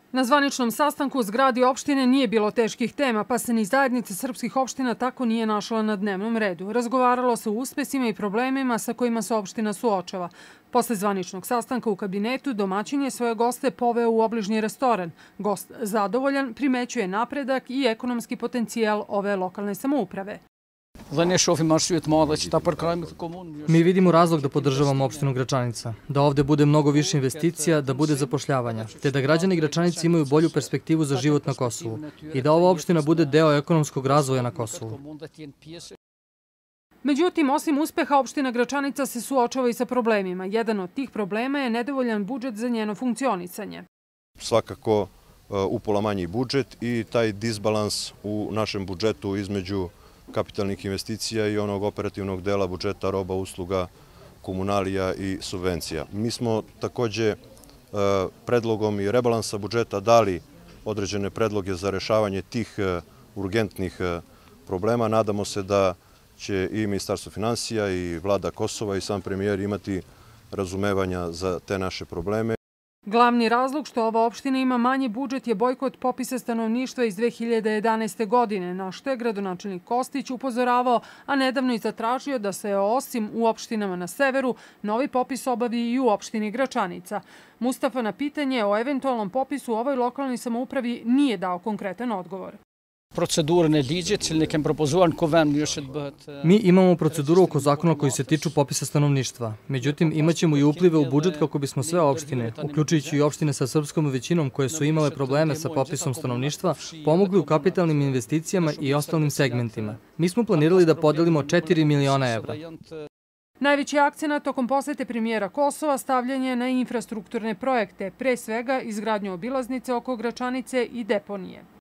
Na zvaničnom sastanku u zgradi opštine nije bilo teških tema, pa se ni zajednica srpskih opština tako nije našla na dnevnom redu. Razgovaralo se o uspesima i problemima sa kojima se opština suočava. Posle zvaničnog sastanka u kabinetu, domaćin je svoje goste poveo u obližnji restoran. Gost zadovoljan primećuje napredak i ekonomski potencijal ove lokalne samouprave. Mi vidimo razlog da podržavamo opštinu Gračanica, da ovde bude mnogo više investicija, da bude zapošljavanja, te da građani Gračanice imaju bolju perspektivu za život na Kosovu i da ova opština bude deo ekonomskog razvoja na Kosovu. Međutim, osim uspeha, opština Gračanica se suočava i sa problemima. Jedan od tih problema je nedovoljan budžet za njeno funkcionisanje. Svakako upola manji budžet i taj disbalans u našem budžetu između kapitalnih investicija i onog operativnog dela budžeta roba, usluga, komunalija i subvencija. Mi smo takođe predlogom i rebalansa budžeta dali određene predloge za rešavanje tih urgentnih problema. Nadamo se da će i Ministarstvo finansija i vlada Kosova i sam premijer imati razumevanja za te naše probleme. Glavni razlog što ova opština ima manji budžet je bojkot popisa stanovništva iz 2011. godine, na što je gradonačelnik Kostić upozoravao, a nedavno i zatražio da se osim u opštinama na severu, novi popis obavi i u opštini Gračanica. Mustafa na pitanje o eventualnom popisu u ovoj lokalnoj samoupravi nije dao konkretan odgovor. Mi imamo proceduru oko zakona koji se tiču popisa stanovništva. Međutim, imaćemo i uplive u budžet kako bismo sve opštine, uključujući i opštine sa srpskom većinom koje su imale probleme sa popisom stanovništva, pomogli u kapitalnim investicijama i ostalim segmentima. Mi smo planirali da podelimo 4 miliona evra. Najveći akcenat tokom posete premijera Kosova stavljen je na infrastrukturne projekte, pre svega izgradnju obilaznice oko Gračanice i deponije.